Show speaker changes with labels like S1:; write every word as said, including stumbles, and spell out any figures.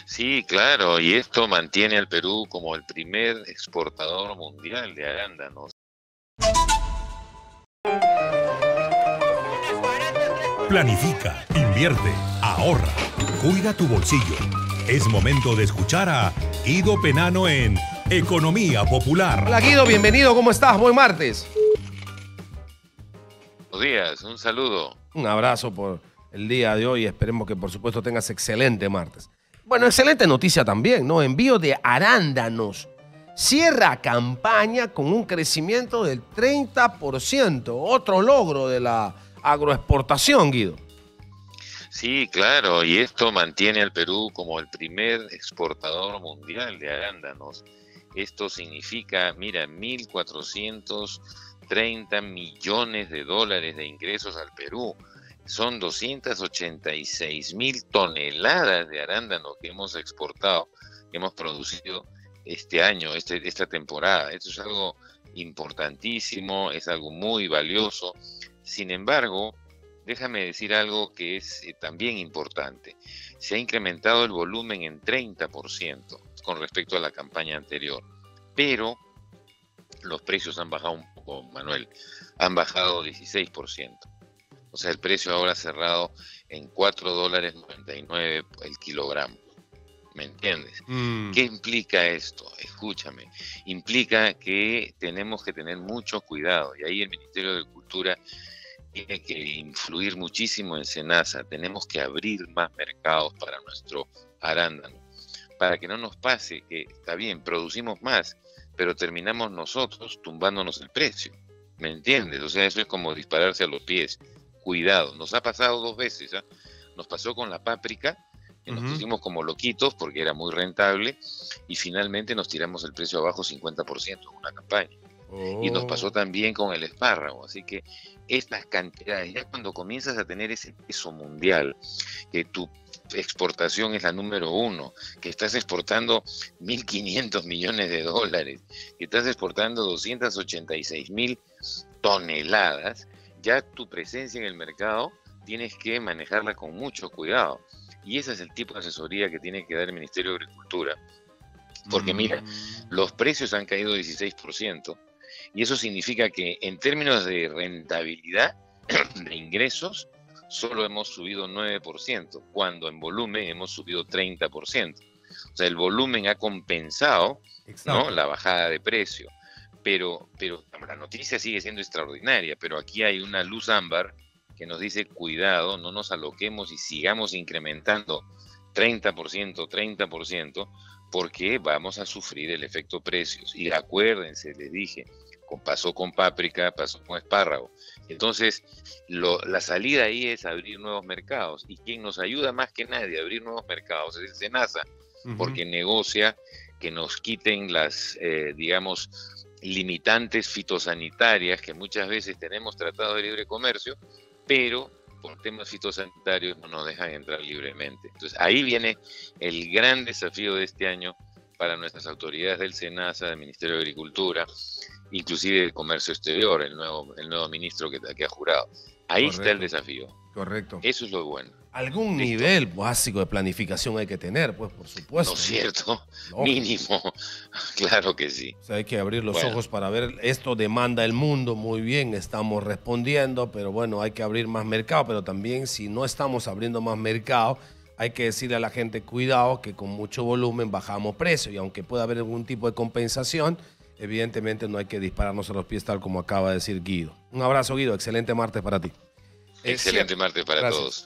S1: Sí, claro, y esto mantiene al Perú como el primer exportador mundial de arándanos.
S2: Planifica, invierte, ahorra, cuida tu bolsillo. Es momento de escuchar a Guido Penano en Economía Popular.
S3: Hola Guido, bienvenido, ¿cómo estás? Buen martes.
S1: Buenos días, un saludo.
S3: Un abrazo por el día de hoy, esperemos que por supuesto tengas excelente martes. Bueno, excelente noticia también, ¿no? Envío de arándanos. Cierra campaña con un crecimiento del treinta por ciento. Otro logro de la agroexportación, Guido.
S1: Sí, claro, y esto mantiene al Perú como el primer exportador mundial de arándanos. Esto significa, mira, mil cuatrocientos treinta millones de dólares de ingresos al Perú. Son doscientas ochenta y seis mil toneladas de arándanos que hemos exportado, que hemos producido este año, este, esta temporada. Esto es algo importantísimo, es algo muy valioso. Sin embargo, déjame decir algo que es eh, también importante. Se ha incrementado el volumen en treinta por ciento con respecto a la campaña anterior, pero los precios han bajado un poco, Manuel, han bajado dieciséis por ciento. O sea, el precio ahora cerrado en cuatro dólares noventa y nueve el kilogramo. ¿Me entiendes? Mm. ¿Qué implica esto? Escúchame. Implica que tenemos que tener mucho cuidado, y ahí el Ministerio de Agricultura tiene que influir muchísimo en SENASA. Tenemos que abrir más mercados para nuestro arándano, para que no nos pase que, está bien, producimos más, pero terminamos nosotros tumbándonos el precio. ¿Me entiendes? O sea, eso es como dispararse a los pies. Cuidado, nos ha pasado dos veces, ¿eh? Nos pasó con la páprica, que nos uh-huh. pusimos como loquitos porque era muy rentable, y finalmente nos tiramos el precio abajo cincuenta por ciento en una campaña. Oh. Y nos pasó también con el espárrago, así que estas cantidades, ya cuando comienzas a tener ese peso mundial, que tu exportación es la número uno, que estás exportando mil quinientos millones de dólares, que estás exportando doscientas ochenta y seis mil toneladas, ya tu presencia en el mercado tienes que manejarla con mucho cuidado. Y ese es el tipo de asesoría que tiene que dar el Ministerio de Agricultura. Porque mira, los precios han caído dieciséis por ciento, y eso significa que en términos de rentabilidad de ingresos solo hemos subido nueve por ciento, cuando en volumen hemos subido treinta por ciento. O sea, el volumen ha compensado, ¿no?, la bajada de precio. Pero, pero la noticia sigue siendo extraordinaria, pero aquí hay una luz ámbar que nos dice, cuidado, no nos aloquemos y sigamos incrementando treinta por ciento, treinta por ciento, porque vamos a sufrir el efecto precios. Y acuérdense, les dije, pasó con páprica, pasó con espárrago. Entonces, lo, la salida ahí es abrir nuevos mercados. Y quien nos ayuda más que nadie a abrir nuevos mercados es SENASA, uh-huh. porque negocia que nos quiten las, eh, digamos, limitantes fitosanitarias que muchas veces tenemos tratado de libre comercio, pero por temas fitosanitarios no nos dejan entrar libremente. Entonces ahí viene el gran desafío de este año para nuestras autoridades del SENASA, del Ministerio de Agricultura, inclusive del Comercio Exterior, el nuevo, el nuevo ministro que, que ha jurado. Ahí Correcto. Está el desafío.
S3: Correcto.
S1: Eso es lo bueno.
S3: Algún ¿Listo? Nivel básico de planificación hay que tener, pues, por supuesto.
S1: ¿No es cierto? No. Mínimo. Claro que sí.
S3: O sea, hay que abrir los bueno. ojos para ver, esto demanda el mundo, muy bien, estamos respondiendo, pero bueno, hay que abrir más mercado, pero también si no estamos abriendo más mercado, hay que decirle a la gente, cuidado, que con mucho volumen bajamos precios, y aunque pueda haber algún tipo de compensación, evidentemente no hay que dispararnos a los pies, tal como acaba de decir Guido. Un abrazo, Guido, excelente martes para ti.
S1: Excelente martes para
S3: Gracias.
S1: Todos.